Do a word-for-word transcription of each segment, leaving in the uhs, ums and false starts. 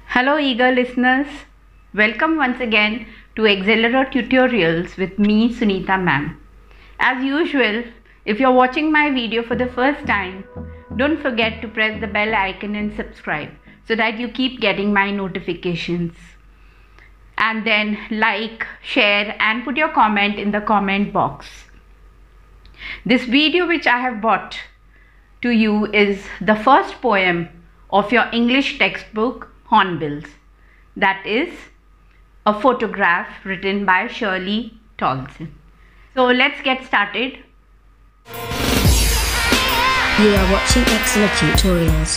Hello eager listeners, welcome once again to Accelero Tutorials with me Sunita ma'am. As usual, if you're watching my video for the first time, don't forget to press the bell icon and subscribe so that you keep getting my notifications. And then like, share and put your comment in the comment box. This video which I have brought to you is the first poem of your English textbook Hornbills, that is a photograph written by Shirley Tolson. So let's get started. You are watching Accelero Tutorials.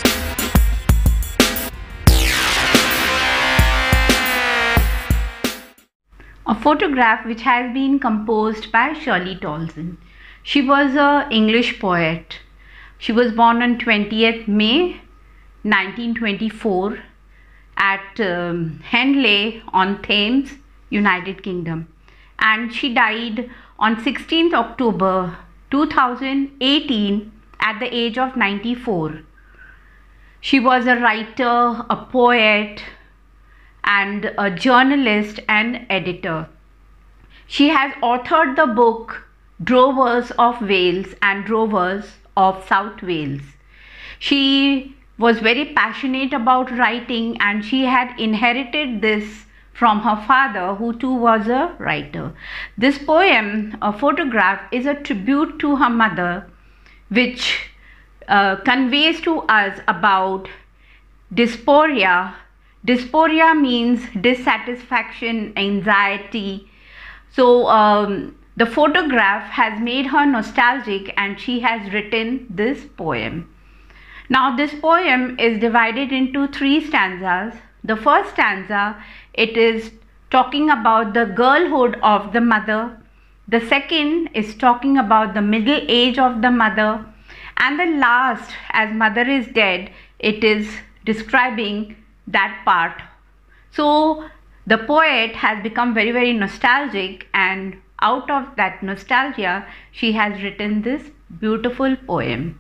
A photograph which has been composed by Shirley Tolson. She was an English poet. She was born on twentieth May nineteen twenty-four at um, Henley on Thames, United Kingdom, and she died on sixteenth October two thousand eighteen at the age of ninety-four. She was a writer, a poet and a journalist and editor. She has authored the book Drovers of Wales and Drovers of South Wales. She was very passionate about writing and she had inherited this from her father, who too was a writer. This poem, a photograph, is a tribute to her mother, which uh, conveys to us about dysphoria. Dysphoria means dissatisfaction, anxiety. So um, the photograph has made her nostalgic and she has written this poem. Now this poem is divided into three stanzas. The first stanza, it is talking about the girlhood of the mother. The second is talking about the middle age of the mother. And the last, as mother is dead, it is describing that part. So the poet has become very very nostalgic, and out of that nostalgia she has written this beautiful poem.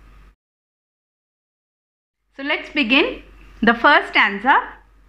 So let's begin. The first stanza.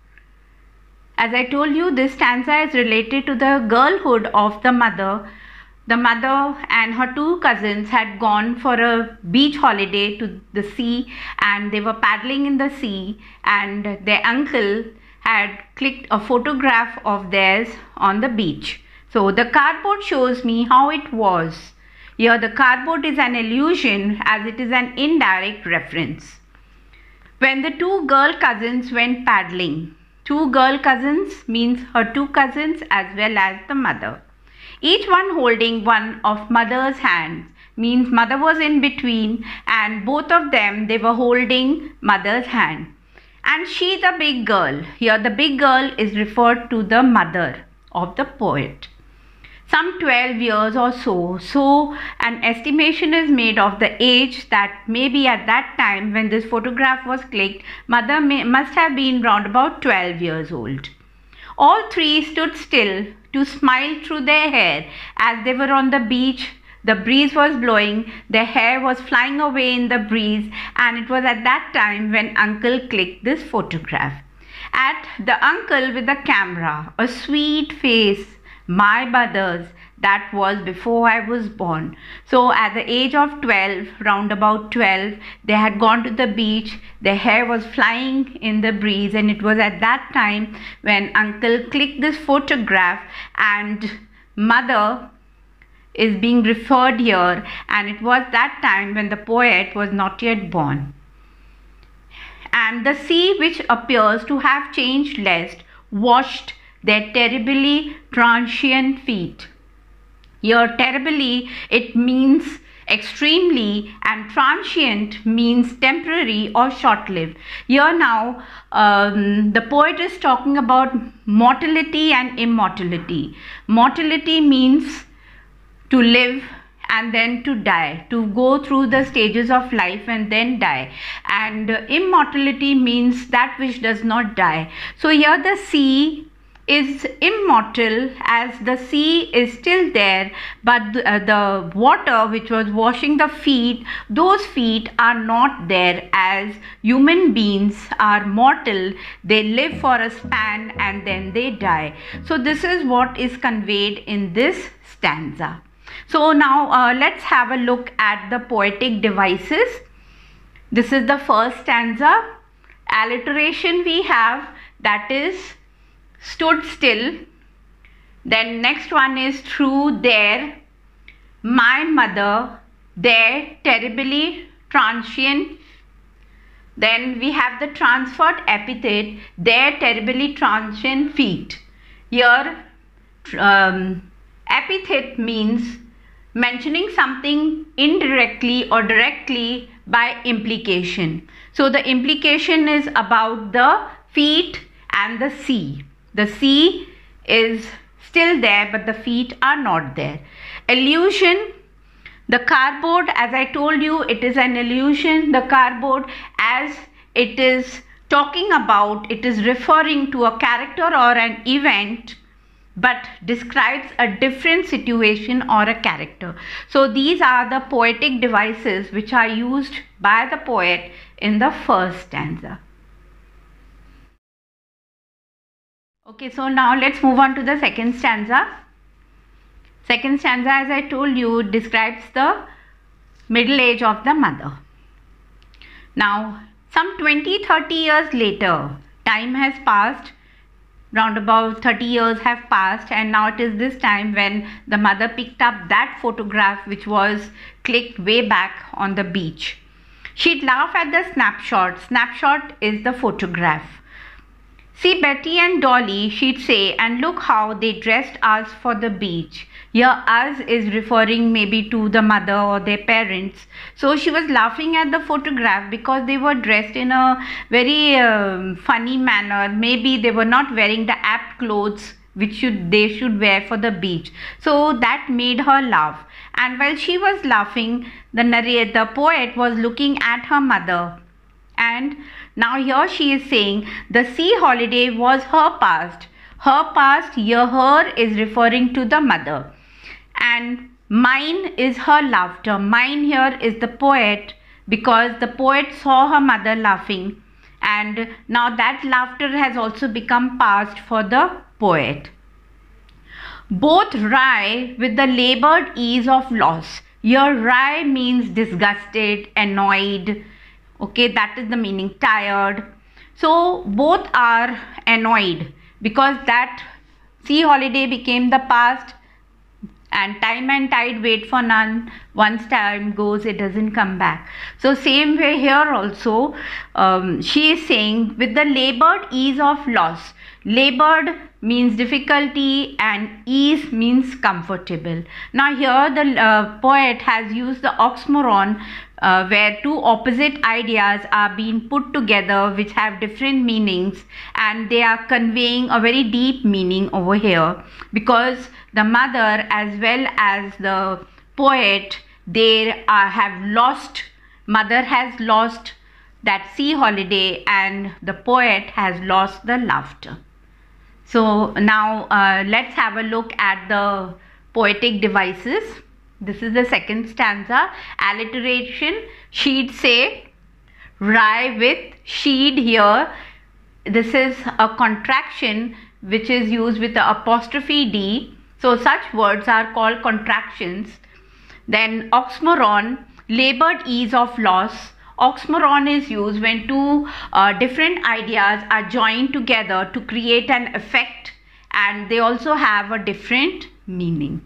As I told you, this stanza is related to the girlhood of the mother. The mother and her two cousins had gone for a beach holiday to the sea, and they were paddling in the sea, and their uncle had clicked a photograph of theirs on the beach. So the cardboard shows me how it was. Here the cardboard is an illusion as it is an indirect reference. When the two girl cousins went paddling, two girl cousins means her two cousins as well as the mother. Each one holding one of mother's hands means mother was in between, and both of them, they were holding mother's hand. And she the big girl. Here the big girl is referred to the mother of the poet. Some twelve years or so. So an estimation is made of the age that maybe at that time when this photograph was clicked, mother may, must have been round about twelve years old. All three stood still to smile through their hair as they were on the beach. The breeze was blowing, their hair was flying away in the breeze, and it was at that time when uncle clicked this photograph. At the uncle with the camera, a sweet face, my mother's, that was before I was born. So at the age of twelve, round about twelve, they had gone to the beach, their hair was flying in the breeze, and it was at that time when uncle clicked this photograph, and mother is being referred here, and it was that time when the poet was not yet born. And the sea, which appears to have changed less, washed their terribly transient feet. Here terribly, it means extremely, and transient means temporary or short-lived. Here now um, the poet is talking about mortality and immortality. Mortality means to live and then to die, to go through the stages of life and then die. And uh, immortality means that which does not die. So here the sea is immortal, as the sea is still there, but the, uh, the water which was washing the feet, those feet are not there, as human beings are mortal. They live for a span and then they die. So this is what is conveyed in this stanza. So now uh, let's have a look at the poetic devices. This is the first stanza. Alliteration we have, that is stood still. Then next one is through there, my mother, there, terribly, transient. Then we have the transferred epithet, there, terribly, transient feet. Here um, epithet means mentioning something indirectly or directly by implication. So the implication is about the feet and the sea. The sea is still there, but the feet are not there. Allusion, the cardboard, as I told you, it is an allusion. The cardboard, as it is talking about, it is referring to a character or an event, but describes a different situation or a character. So these are the poetic devices which are used by the poet in the first stanza. Okay, so now let's move on to the second stanza. Second stanza, as I told you, describes the middle age of the mother. Now, some twenty to thirty years later, time has passed, round about thirty years have passed, and now it is this time when the mother picked up that photograph which was clicked way back on the beach. She'd laugh at the snapshot. Snapshot is the photograph. See Betty and Dolly, she'd say, and look how they dressed us for the beach. Here us is referring maybe to the mother or their parents. So she was laughing at the photograph because they were dressed in a very uh, funny manner. Maybe they were not wearing the apt clothes which should they should wear for the beach. So that made her laugh. And while she was laughing, the narrator, the poet was looking at her mother. And now here she is saying the sea holiday was her past. Her past, here her is referring to the mother. And mine is her laughter. Mine here is the poet, because the poet saw her mother laughing. And now that laughter has also become past for the poet. Both wry with the labored ease of loss. Here wry means disgusted, annoyed. Okay, that is the meaning, tired. So both are annoyed because that sea holiday became the past, and time and tide wait for none. Once time goes, it doesn't come back. So same way here also, um, she is saying with the labored ease of loss. Labored means difficulty and ease means comfortable. Now here the uh, poet has used the oxymoron, uh, where two opposite ideas are being put together which have different meanings, and they are conveying a very deep meaning over here, because the mother as well as the poet, they are, have lost, mother has lost that sea holiday and the poet has lost the laughter. So now uh, let's have a look at the poetic devices. This is the second stanza. Alliteration, she'd say, wry with, she'd here. This is a contraction which is used with the apostrophe D. So such words are called contractions. Then oxymoron, labored ease of loss. Oxymoron is used when two uh, different ideas are joined together to create an effect, and they also have a different meaning.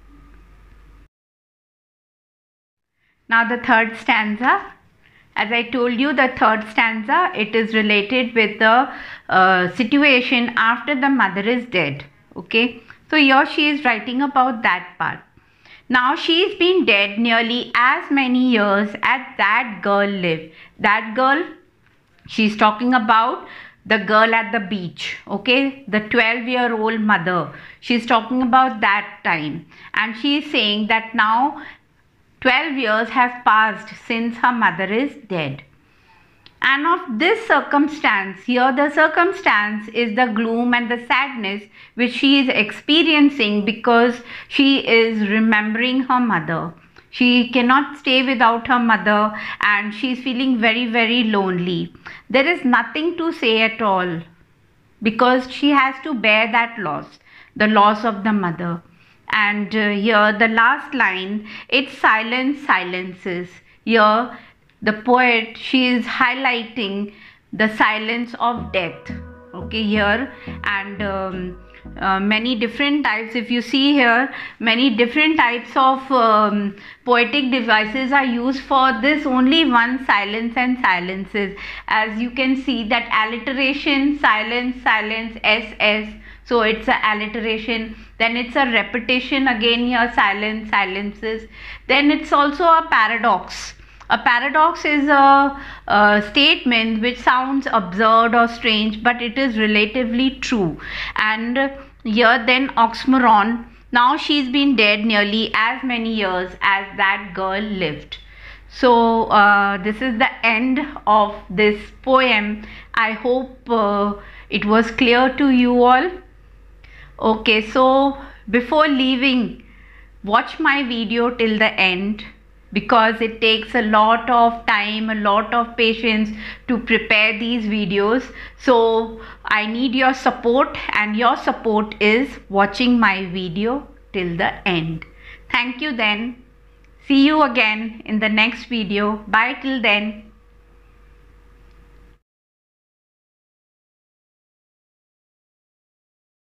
Now the third stanza. As I told you, the third stanza, it is related with the uh, situation after the mother is dead. Okay, so here she is writing about that part. Now she's been dead nearly as many years as that girl lived. That girl, she's talking about the girl at the beach, okay, the twelve year old mother. She's talking about that time, and she's saying that now twelve years have passed since her mother is dead. And of this circumstance, here the circumstance is the gloom and the sadness which she is experiencing because she is remembering her mother. She cannot stay without her mother and she is feeling very, very lonely. There is nothing to say at all because she has to bear that loss, the loss of the mother. And uh, here the last line, it's silence silences. Here the poet, she is highlighting the silence of death. Okay, here and um, uh, many different types, if you see here, many different types of um, poetic devices are used for this only one, silence and silences. As you can see that alliteration, silence, silence, S S, so it's a alliteration. Then it's a repetition again here, silence, silences. Then it's also a paradox. A paradox is a, a statement which sounds absurd or strange, but it is relatively true. And here then oxymoron. Now she's been dead nearly as many years as that girl lived. So uh, this is the end of this poem. I hope uh, it was clear to you all. Okay, so before leaving, watch my video till the end, because it takes a lot of time, a lot of patience to prepare these videos. So I need your support, and your support is watching my video till the end. Thank you then. See you again in the next video. Bye till then.